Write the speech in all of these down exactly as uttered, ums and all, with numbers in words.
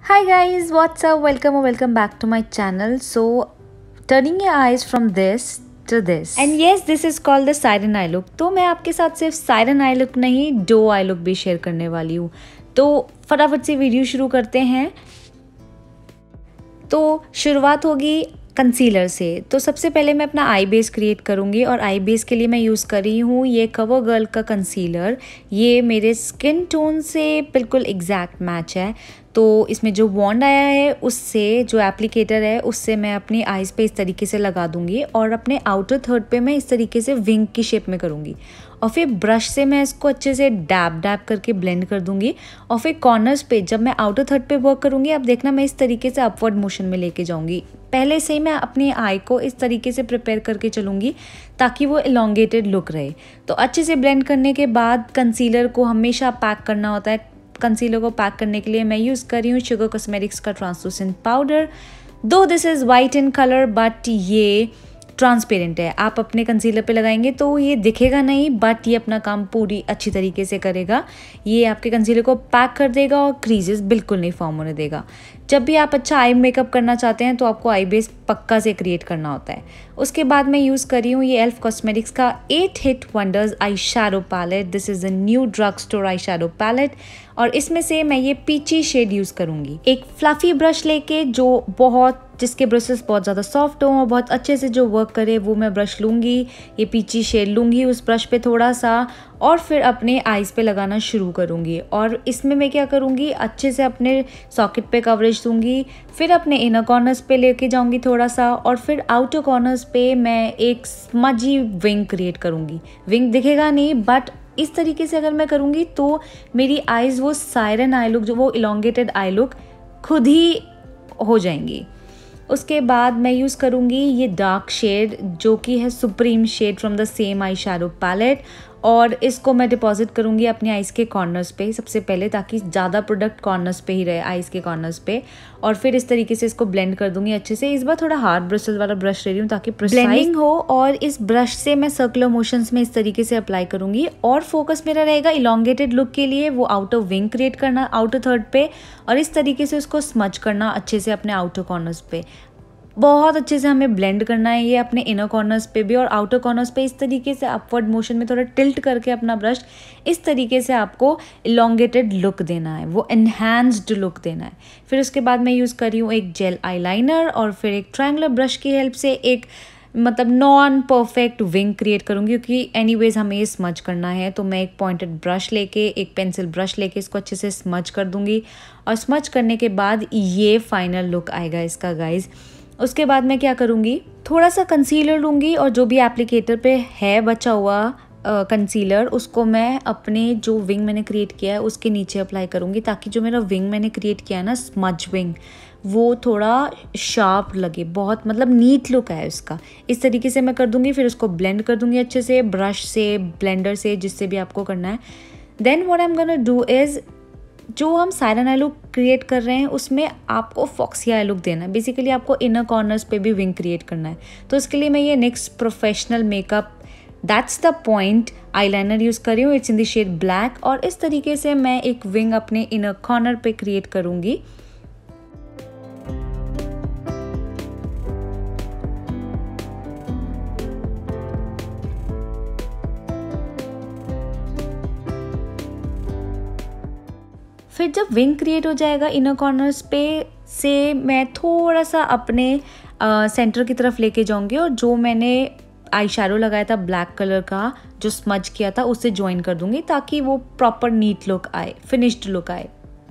Hi guys, what's up? Welcome or welcome back to my channel. So, turning your eyes from this to this. And yes, this is called the siren eye look. तो मैं आपके साथ सिर्फ siren eye look नहीं, doe eye look भी share करने वाली हूँ. तो फटाफट से वीडियो शुरू करते हैं. तो शुरुआत होगी कंसीलर से. तो सबसे पहले मैं अपना आई बेस क्रिएट करूँगी और आई बेस के लिए मैं यूज़ कर रही हूँ ये कवर गर्ल का कंसीलर. ये मेरे स्किन टोन से बिल्कुल एग्जैक्ट मैच है. तो इसमें जो वॉन्ड आया है उससे जो एप्लीकेटर है उससे मैं अपनी आईज़ पे इस तरीके से लगा दूंगी और अपने आउटर थर्ड पे मैं इस तरीके से विंग की शेप में करूँगी. और फिर ब्रश से मैं इसको अच्छे से डैब डैब करके ब्लेंड कर दूंगी. और फिर कॉर्नर्स पे जब मैं आउटर थर्ड पे वर्क करूँगी अब देखना मैं इस तरीके से अपवर्ड मोशन में लेके जाऊँगी. पहले से ही मैं अपनी आई को इस तरीके से प्रिपेयर करके चलूँगी ताकि वो इलोंगेटेड लुक रहे. तो अच्छे से ब्लेंड करने के बाद कंसीलर को हमेशा पैक करना होता है. कंसीलर को पैक करने के लिए मैं यूज़ कर रही हूँ शुगर कॉस्मेटिक्स का translucent powder. Though this is white in colour but ये ट्रांसपेरेंट है. आप अपने कंसीलर पे लगाएंगे तो ये दिखेगा नहीं बट ये अपना काम पूरी अच्छी तरीके से करेगा. ये आपके कंसीलर को पैक कर देगा और क्रीजेस बिल्कुल नहीं फॉर्म होने देगा. जब भी आप अच्छा आई मेकअप करना चाहते हैं तो आपको आई बेस पक्का से क्रिएट करना होता है. उसके बाद मैं यूज़ कर रही हूँ ये एल्फ कॉस्मेटिक्स का eight hit wonders eye shadow palette. This is a new drugstore eye shadow palette और इसमें से मैं ये पीची शेड यूज़ करूँगी. एक फ्लफ़ी ब्रश लेके जो बहुत जिसके ब्रशेस बहुत ज़्यादा सॉफ्ट हों और बहुत अच्छे से जो वर्क करे वो मैं ब्रश लूँगी. ये पीची शेड लूँगी उस ब्रश पे थोड़ा सा और फिर अपने आईज़ पे लगाना शुरू करूँगी. और इसमें मैं क्या करूँगी अच्छे से अपने सॉकेट पे कवरेज दूँगी. फिर अपने इनर कॉर्नर्स पे लेके जाऊँगी थोड़ा सा और फिर आउटर कॉर्नर्स पे मैं एक स्मजी विंग क्रिएट करूँगी. विंग दिखेगा नहीं बट इस तरीके से अगर मैं करूँगी तो मेरी आईज़ वो सायरन आई लुक जो वो इलोंगेटेड आई लुक खुद ही हो जाएंगी. उसके बाद मैं यूज़ करूँगी ये डार्क शेड जो कि है supreme shade from the same eye shadow palette. और इसको मैं डिपॉजिट करूँगी अपनी आईज़ के कॉर्नर्स पे सबसे पहले ताकि ज़्यादा प्रोडक्ट कॉर्नर्स पे ही रहे आईज़ के कॉर्नर्स पे. और फिर इस तरीके से इसको ब्लेंड कर दूँगी अच्छे से. इस बार थोड़ा हार्ड ब्रशेस वाला ब्रश ले रही हूँ ताकि ब्लेंडिंग हो. और इस ब्रश से मैं सर्कुलर मोशंस में इस तरीके से अप्लाई करूँगी और फोकस मेरा रहेगा इलोंगेटेड लुक के लिए वो आउटर विंग क्रिएट करना आउटर थर्ड पे और इस तरीके से उसको स्मच करना अच्छे से अपने आउटर कॉर्नर्स पे. बहुत अच्छे से हमें ब्लेंड करना है ये अपने इनर कॉर्नर्स पे भी और आउटर कॉर्नर्स पे इस तरीके से अपवर्ड मोशन में थोड़ा टिल्ट करके अपना ब्रश इस तरीके से आपको इलोंगेटेड लुक देना है वो एनहांस्ड लुक देना है. फिर उसके बाद मैं यूज़ कर रही हूँ एक जेल आईलाइनर और फिर एक ट्रायंगुलर ब्रश की हेल्प से एक मतलब नॉन परफेक्ट विंग क्रिएट करूँगी क्योंकि एनीवेज हमें ये स्मच करना है. तो मैं एक पॉइंटेड ब्रश लेके एक पेंसिल ब्रश लेके इसको अच्छे से स्मच कर दूँगी. और स्मच करने के बाद ये फाइनल लुक आएगा इसका गाइज. उसके बाद मैं क्या करूँगी थोड़ा सा कंसीलर लूँगी और जो भी एप्लीकेटर पे है बचा हुआ कंसीलर उसको मैं अपने जो विंग मैंने क्रिएट किया है उसके नीचे अप्लाई करूँगी ताकि जो मेरा विंग मैंने क्रिएट किया है ना स्मज विंग वो थोड़ा शार्प लगे. बहुत मतलब नीट लुक है उसका. इस तरीके से मैं कर दूँगी. फिर उसको ब्लेंड कर दूँगी अच्छे से ब्रश से ब्लेंडर से जिससे भी आपको करना है. Then what I am gonna do is जो हम सायरन आई लुक क्रिएट कर रहे हैं उसमें आपको फॉक्सी आई लुक देना है. बेसिकली आपको इनर कॉर्नर्स पे भी विंग क्रिएट करना है. तो इसके लिए मैं ये next professional makeup that's the point eyeliner use कर रही हूँ. It's in the shade black और इस तरीके से मैं एक विंग अपने इनर कॉर्नर पे क्रिएट करूँगी. फिर जब विंग क्रिएट हो जाएगा इनर कॉर्नर्स पे से मैं थोड़ा सा अपने सेंटर की तरफ लेके जाऊंगी और जो मैंने आई शैडो लगाया था ब्लैक कलर का जो स्मज किया था उससे ज्वाइन कर दूंगी ताकि वो प्रॉपर नीट लुक आए फिनिश्ड लुक आए.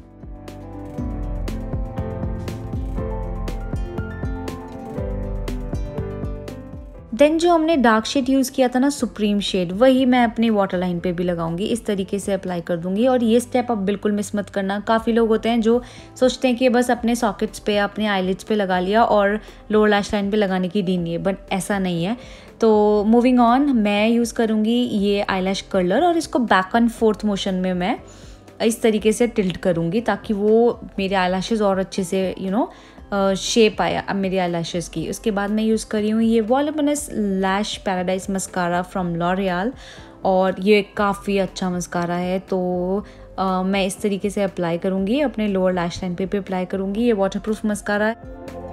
देन जो हमने डार्क शेड यूज़ किया था ना सुप्रीम शेड वही मैं अपनी वाटर लाइन पे भी लगाऊंगी. इस तरीके से अप्लाई कर दूंगी. और ये स्टेप आप बिल्कुल मिस मत करना. काफ़ी लोग होते हैं जो सोचते हैं कि बस अपने सॉकेट्स पे अपने आईलिड्स पे लगा लिया और लोअर लैश लाइन पे लगाने की डी नहीं है बट ऐसा नहीं है. तो मूविंग ऑन मैं यूज़ करूँगी ये आईलैश कर्लर और इसको बैक एंड फोर्थ मोशन में मैं इस तरीके से टिल्ट करूँगी ताकि वो मेरे आईलैशेस और अच्छे से यू नो शेप आया अब मेरी आईलैशेस की. उसके बाद मैं यूज़ कर रही हूँ ये voluminous lash paradise mascara from L'Oreal और ये काफ़ी अच्छा मस्कारा है. तो uh, मैं इस तरीके से अप्लाई करूँगी, अपने लोअर लैश लाइन पे भी अप्लाई करूँगी। ये वाटरप्रूफ मस्कारा है।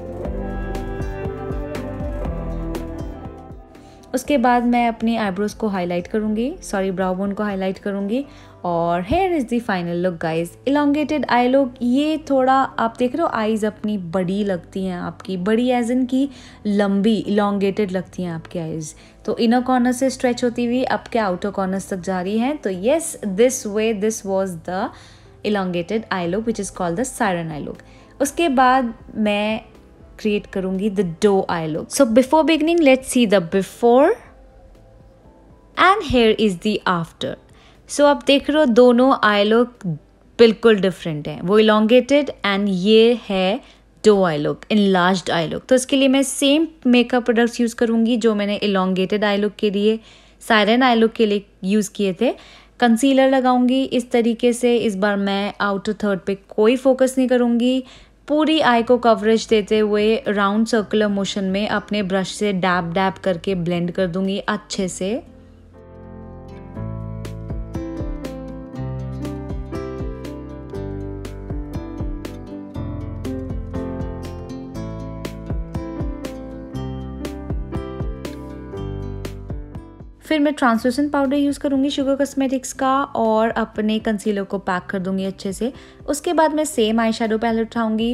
उसके बाद मैं अपनी आईब्रोज को हाईलाइट करूँगी, सॉरी ब्राउ बोन को हाईलाइट करूँगी। और here is the final look guys, elongated eye look. ये थोड़ा आप देख रहे हो आईज़ अपनी बड़ी लगती हैं आपकी, बड़ी एज इन की लंबी, इलोंगेटेड लगती हैं आपकी आईज़। तो इनर कॉर्नर से स्ट्रेच होती हुई अब के आउटर कॉर्नर्स तक जा रही हैं। तो yes, this way this was the elongated eye look which is called the siren eye look. उसके बाद मैं क्रिएट करूँगी the doe eye look. So before beginning let's see the before and here is the after. सो आप देख रहे हो दोनों आई लुक बिल्कुल डिफरेंट हैं, वो इलोंगेटेड एंड ये है doe eye look, enlarged eye look. तो इसके लिए मैं सेम मेकअप प्रोडक्ट्स यूज़ करूँगी जो मैंने इलोंगेटेड आई लुक के लिए, सायरन आई लुक के लिए यूज़ किए थे। कंसीलर लगाऊंगी इस तरीके से। इस बार मैं आउटर थर्ड पे कोई फोकस नहीं करूँगी, पूरी आई को कवरेज देते हुए राउंड सर्कुलर मोशन में अपने ब्रश से डैब डैब करके ब्लेंड कर दूंगी अच्छे से। फिर मैं ट्रांसलूसेंट पाउडर यूज़ करूँगी शुगर कॉस्मेटिक्स का और अपने कंसीलर को पैक कर दूँगी अच्छे से। उसके बाद मैं सेम आई शेडो पैलेट उठाऊँगी।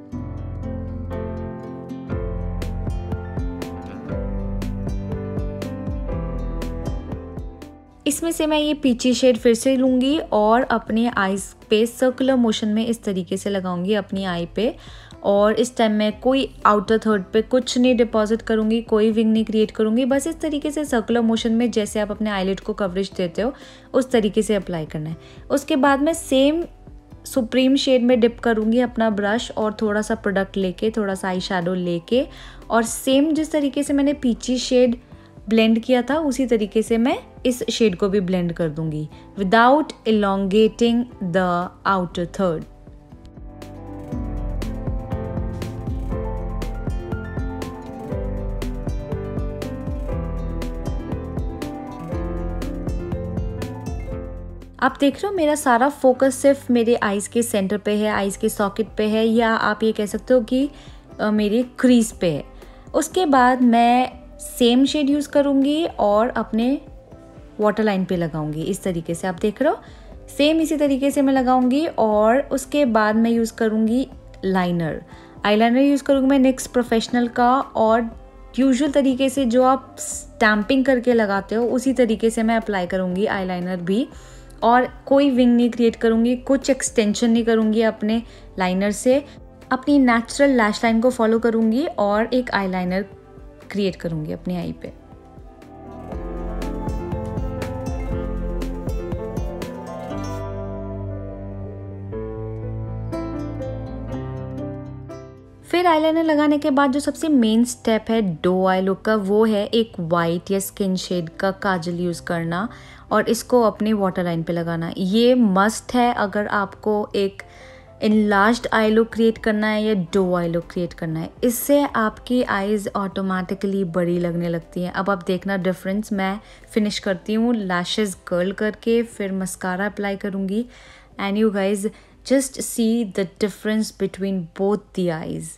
इसमें से मैं ये पीची शेड फिर से लूँगी और अपने आईज पे सर्कुलर मोशन में इस तरीके से लगाऊंगी अपनी आई पे। और इस टाइम मैं कोई आउटर थर्ड पे कुछ नहीं डिपॉजिट करूँगी, कोई विंग नहीं क्रिएट करूँगी, बस इस तरीके से सर्कुलर मोशन में जैसे आप अपने आईलिड को कवरेज देते हो उस तरीके से अप्लाई करना है। उसके बाद मैं सेम सुप्रीम शेड में डिप करूँगी अपना ब्रश और थोड़ा सा प्रोडक्ट लेके, थोड़ा सा आई शेडो लेके, और सेम जिस तरीके से मैंने पीची शेड ब्लेंड किया था उसी तरीके से मैं इस शेड को भी ब्लेंड कर दूँगी without elongating the outer third. आप देख रहे हो मेरा सारा फोकस सिर्फ मेरे आईज़ के सेंटर पे है, आईज़ के सॉकेट पे है, या आप ये कह सकते हो कि आ, मेरी क्रीज पे है। उसके बाद मैं सेम शेड यूज़ करूँगी और अपने वाटर लाइन पे लगाऊंगी इस तरीके से। आप देख रहे हो सेम इसी तरीके से मैं लगाऊंगी। और उसके बाद मैं यूज़ करूँगी लाइनर, आईलाइनर यूज़ करूँगी मैं निक्स प्रोफेशनल का, और यूजुअल तरीके से जो आप स्टैम्पिंग करके लगाते हो उसी तरीके से मैं अप्लाई करूँगी आईलाइनर भी। और कोई विंग नहीं क्रिएट करूँगी, कुछ एक्सटेंशन नहीं करूँगी अपने लाइनर से, अपनी नेचुरल लैश लाइन को फॉलो करूँगी और एक आईलाइनर क्रिएट करूँगी अपनी आई पे। फिर आईलाइनर लगाने के बाद जो सबसे मेन स्टेप है डो आई लुक का, वो है एक वाइट या स्किन शेड का काजल यूज़ करना और इसको अपने वाटर लाइन पे लगाना। ये मस्ट है अगर आपको एक इनलार्ज्ड आई लुक क्रिएट करना है या डो आई लुक क्रिएट करना है। इससे आपकी आईज़ ऑटोमेटिकली बड़ी लगने लगती हैं। अब आप देखना डिफरेंस। मैं फिनिश करती हूँ लैशेस कर्ल करके, फिर मस्कारा अप्लाई करूँगी and you guys just see the difference between both the eyes.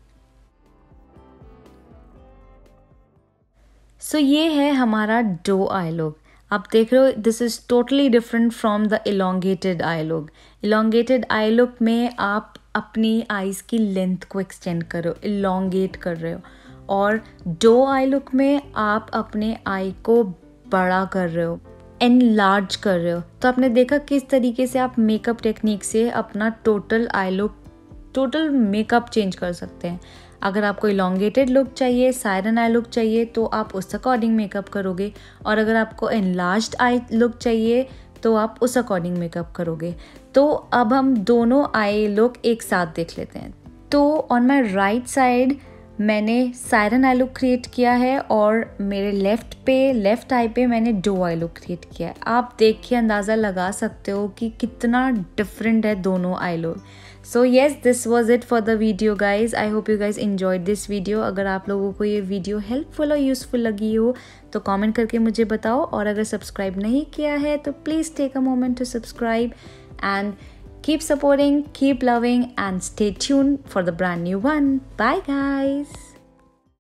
सो ये है हमारा डो आई लुक। आप देख रहे हो this is totally different from the elongated eye look. Elongated eye look में आप अपनी आईज़ की लेंथ को एक्सटेंड कर रहे हो, इलोंगेट कर रहे हो, और डो आई लुक में आप अपने आई को बड़ा कर रहे हो, एनलार्ज कर रहे हो। तो आपने देखा किस तरीके से आप मेकअप टेक्निक से अपना total eye look, total makeup change कर सकते हैं। अगर आपको इलोंगेटेड लुक चाहिए, सायरन आई लुक चाहिए, तो आप उस अकॉर्डिंग मेकअप करोगे, और अगर आपको एनलार्ज्ड आई लुक चाहिए तो आप उस अकॉर्डिंग मेकअप करोगे। तो अब हम दोनों आई लुक एक साथ देख लेते हैं। तो ऑन माई राइट साइड मैंने सायरन आई लुक क्रिएट किया है और मेरे लेफ़्ट पे, लेफ़्ट आई पे मैंने डो आई लुक क्रिएट किया है। आप देख के अंदाज़ा लगा सकते हो कि कितना डिफरेंट है दोनों eye look. So yes, this was it for the video guys. I hope you guys enjoyed this video. अगर आप लोगों को ये वीडियो हेल्पफुल और यूज़फुल लगी हो तो कमेंट करके मुझे बताओ, और अगर सब्सक्राइब नहीं किया है तो please take a moment to subscribe and keep supporting, keep loving, and stay tuned for the brand new one. Bye guys.